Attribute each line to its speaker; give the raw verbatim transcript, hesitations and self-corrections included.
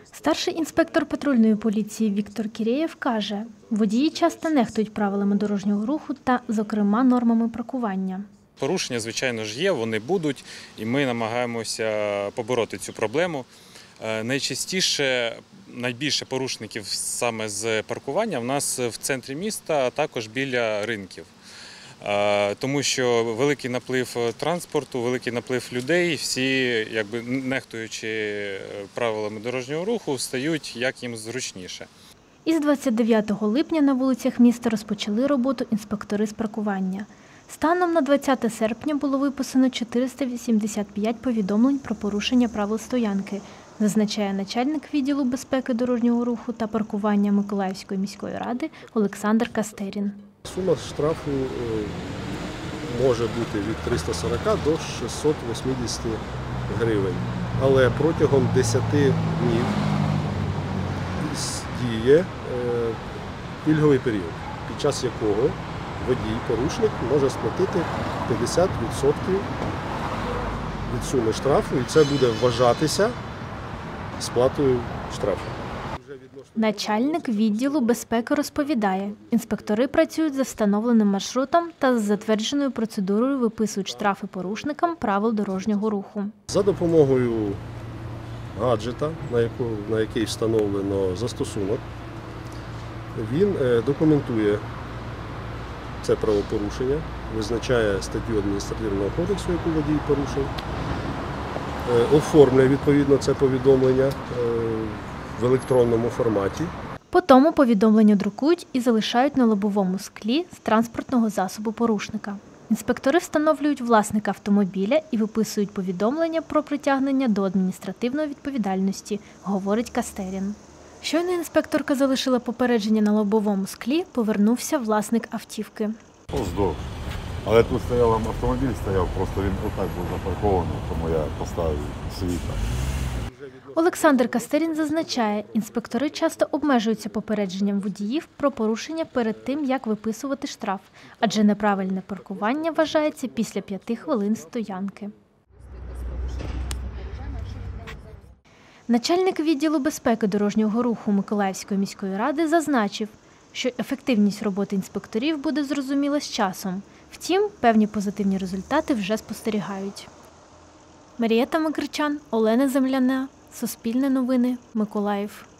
Speaker 1: Старший інспектор патрульної поліції Віктор Кірєєв каже, водії часто нехтують правилами дорожнього руху та, зокрема, нормами паркування.
Speaker 2: Порушення, звичайно ж, є, вони будуть, і ми намагаємося побороти цю проблему. Найчастіше, найбільше порушників саме з паркування в нас в центрі міста, а також біля ринків. Тому що великий наплив транспорту, великий наплив людей, всі, якби нехтуючи правилами дорожнього руху, стають як їм зручніше.
Speaker 1: Із двадцять дев'ятого липня на вулицях міста розпочали роботу інспектори з паркування. Станом на двадцяте серпня було виписано чотириста вісімдесят п'ять повідомлень про порушення правил стоянки, зазначає начальник відділу безпеки дорожнього руху та паркування Миколаївської міської ради Олександр Кастерін.
Speaker 3: Сума штрафу може бути від триста сорока до шестисот вісімдесяти гривень, але протягом десяти днів діє пільговий період, під час якого водій-порушник може сплатити п'ятдесят відсотків від суми штрафу, і це буде вважатися сплатою штрафу.
Speaker 1: Начальник відділу безпеки розповідає, інспектори працюють за встановленим маршрутом та з затвердженою процедурою виписують штрафи порушникам правил дорожнього руху.
Speaker 3: За допомогою гаджета, на, яку, на який встановлено застосунок, він документує це правопорушення, визначає статтю адміністративного кодексу, яку водій порушив, оформлює відповідно це повідомлення в електронному форматі.
Speaker 1: По тому повідомлення друкують і залишають на лобовому склі з транспортного засобу порушника. Інспектори встановлюють власника автомобіля і виписують повідомлення про притягнення до адміністративної відповідальності, говорить Кастерін. Щойно інспекторка залишила попередження на лобовому склі, повернувся власник автівки.
Speaker 4: Поздовж. Але тут стояв автомобіль, стояв, просто він отак був запаркований, тому я поставив світло.
Speaker 1: Олександр Кастерін зазначає, інспектори часто обмежуються попередженням водіїв про порушення перед тим, як виписувати штраф, адже неправильне паркування вважається після п'яти хвилин стоянки. Начальник відділу безпеки дорожнього руху Миколаївської міської ради зазначив, що ефективність роботи інспекторів буде зрозуміла з часом. Втім, певні позитивні результати вже спостерігають. Марієта Макричан, Олена Земляна, Суспільне новини, Миколаїв.